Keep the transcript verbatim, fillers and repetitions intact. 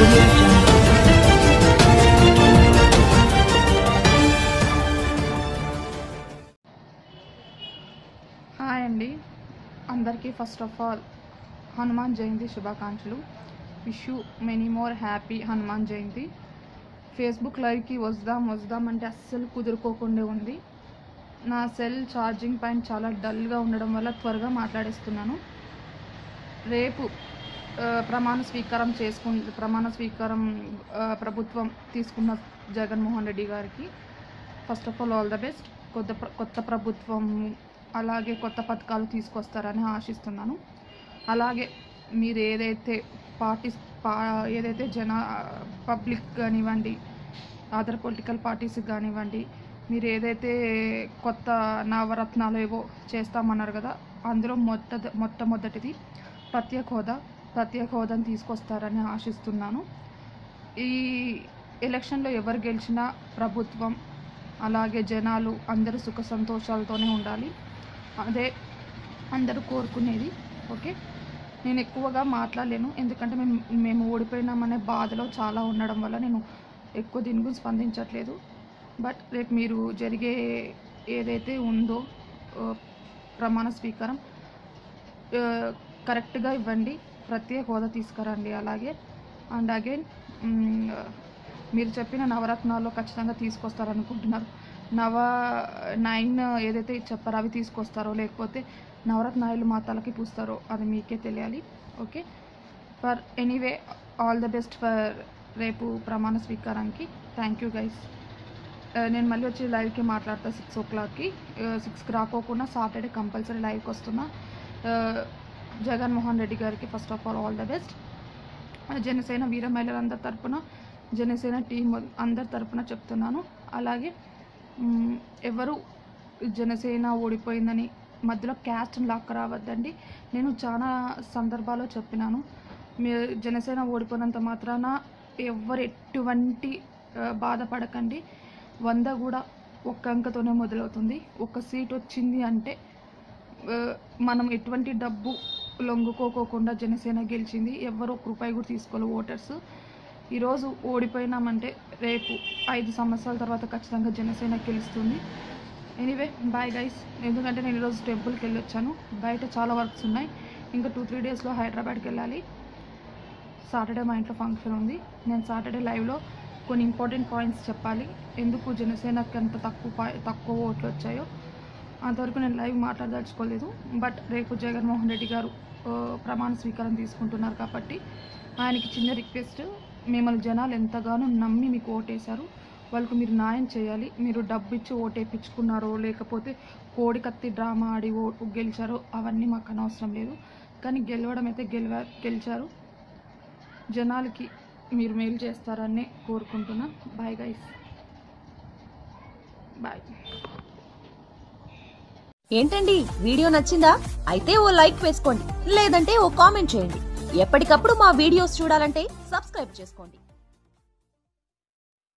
audio jungle. Hi అండి అందరికీ first of all Hanuman Jayanti శుభాకాంక్షలు. Wish you many more happy Hanuman Jayanti. Facebook లైవ్కి వద్దాం వద్దాం అంటే అస్సలు కుదురుకోకుండా ఉంది. నా సెల్ ఛార్జింగ్ పాయింట్ చాలా డల్గా ఉండడం వల్ల త్వరగా మాట్లాడేస్తున్నాను. రేపు ప్రమాణ స్వీకారం చేసుకు ప్రమాణ స్వీకారం ప్రభుత్వం తీసుకున్న జగన్మోహన్ రెడ్డి గారికి first of all all the best. కొత్త కొత్త ప్రభుత్వం అలాగే కొత్త పథకాలు తీసుకొస్తారని ఆశిస్తున్నాను. అలాగే మీరు ఏదైతే పార్టీస్ పా ఏదైతే జన పబ్లిక్ కానివ్వండి, అదర్ పొలిటికల్ పార్టీస్కి కానివ్వండి, మీరు ఏదైతే కొత్త నవరత్నాలు ఏవో చేస్తామన్నారు కదా, అందులో మొట్ట మొట్టమొదటిది ప్రత్యేక హోదా ప్రత్యేక హోదాను తీసుకొస్తారని ఆశిస్తున్నాను. ఈ ఎలక్షన్లో ఎవరు గెలిచినా ప్రభుత్వం అలాగే జనాలు అందరూ సుఖ సంతోషాలతోనే ఉండాలి. అదే అందరూ కోరుకునేది. ఓకే, నేను ఎక్కువగా మాట్లాడలేను ఎందుకంటే మేము మేము ఓడిపోయినామనే బాధలో చాలా ఉండడం వల్ల నేను ఎక్కువ దీని గురించి స్పందించట్లేదు. బట్ రేపు మీరు జరిగే ఏదైతే ఉందో ప్రమాణ స్వీకారం కరెక్ట్గా ఇవ్వండి, ప్రత్యేక హోదా తీసుకురండి. అలాగే అండ్ అగైన్ మీరు చెప్పిన నవరత్నాల్లో ఖచ్చితంగా తీసుకొస్తారనుకుంటున్నారు. నవ నైన్ ఏదైతే చెప్పారో అవి తీసుకొస్తారో లేకపోతే నవరత్నాలు మా తలకి పూస్తారో అది మీకే తెలియాలి. Okay, for anyway all the best for రేపు ప్రమాణ స్వీకారానికి. Thank you guys. నేను మళ్ళీ వచ్చి లైవ్కి మాట్లాడతా సిక్స్ ఓ క్లాక్కి. సిక్స్కి రాకోకుండా సాటర్డే కంపల్సరీ లైవ్కి వస్తున్నా. జగన్మోహన్ రెడ్డి గారికి first of all all the best. Janasena వీర మహిళలందరి తరపున, జనసేన టీం అందరి తరపున చెప్తున్నాను. అలాగే ఎవరు జనసేన ఓడిపోయిందని మధ్యలో క్యాస్ట్ని లాక్క రావద్దండి. నేను చాలా సందర్భాల్లో చెప్పినాను, మీ జనసేన ఓడిపోయినంత మాత్రాన ఎవరు ఎటువంటి బాధపడకండి. వంద కూడా ఒక్క అంకతోనే మొదలవుతుంది. ఒక సీట్ వచ్చింది అంటే మనం ఎటువంటి డబ్బు లొంగుకోకుండా జనసేన గెలిచింది. ఎవరు ఒక రూపాయి కూడా తీసుకోవాలి ఓటర్స్. ఈరోజు ఓడిపోయినామంటే రేపు ఐదు సంవత్సరాల తర్వాత ఖచ్చితంగా జనసేన గెలుస్తుంది. Anyway bye guys. ఎందుకంటే నేను ఈరోజు టెంపుల్కి వెళ్ళి వచ్చాను. బయట చాలా వర్క్స్ ఉన్నాయి. ఇంకా టూ త్రీ డేస్లో హైదరాబాద్కి వెళ్ళాలి. సాటర్డే మా ఇంట్లో ఫంక్షన్ ఉంది. నేను సాటర్డే లైవ్లో కొన్ని ఇంపార్టెంట్ పాయింట్స్ చెప్పాలి, ఎందుకు జనసేనకి అంత తక్కువ తక్కువ ఓట్లు వచ్చాయో. అంతవరకు నేను లైవ్ మాట్లాడదలుచుకోలేదు. బట్ రేపు జగన్మోహన్ రెడ్డి గారు ప్రమాణ స్వీకారం తీసుకుంటున్నారు కాబట్టి ఆయనకి చిన్న రిక్వెస్ట్, మిమ్మల్ని జనాలు ఎంతగానో నమ్మి మీకు ఓటేశారు, వాళ్ళకు మీరు న్యాయం చేయాలి. మీరు డబ్బు ఇచ్చి ఓటేపించుకున్నారో లేకపోతే కోడి కత్తి డ్రామా ఆడి ఓటు గెలిచారో అవన్నీ మాకు అనవసరం లేదు. కానీ గెలవడం అయితే గెలవ గెలిచారు. జనాలకి మీరు మేలు చేస్తారని కోరుకుంటున్నా. Bye guys, bye. ఏంటండి వీడియో నచ్చిందా? అయితే ఓ లైక్ వేసుకోండి, లేదంటే ఓ కామెంట్ చేయండి. ఎప్పటికప్పుడు మా వీడియోస్ చూడాలంటే సబ్స్క్రైబ్ చేసుకోండి.